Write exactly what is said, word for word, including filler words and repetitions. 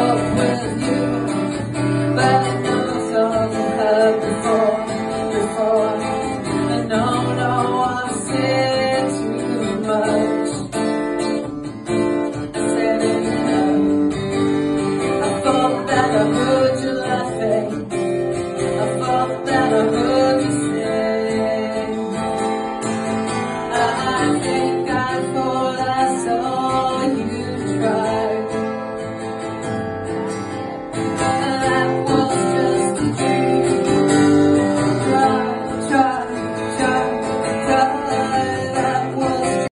up with you, but I know something hurt before, before. And no, no, I said too much. I said enough. I thought that I heard you laughing. I thought that I heard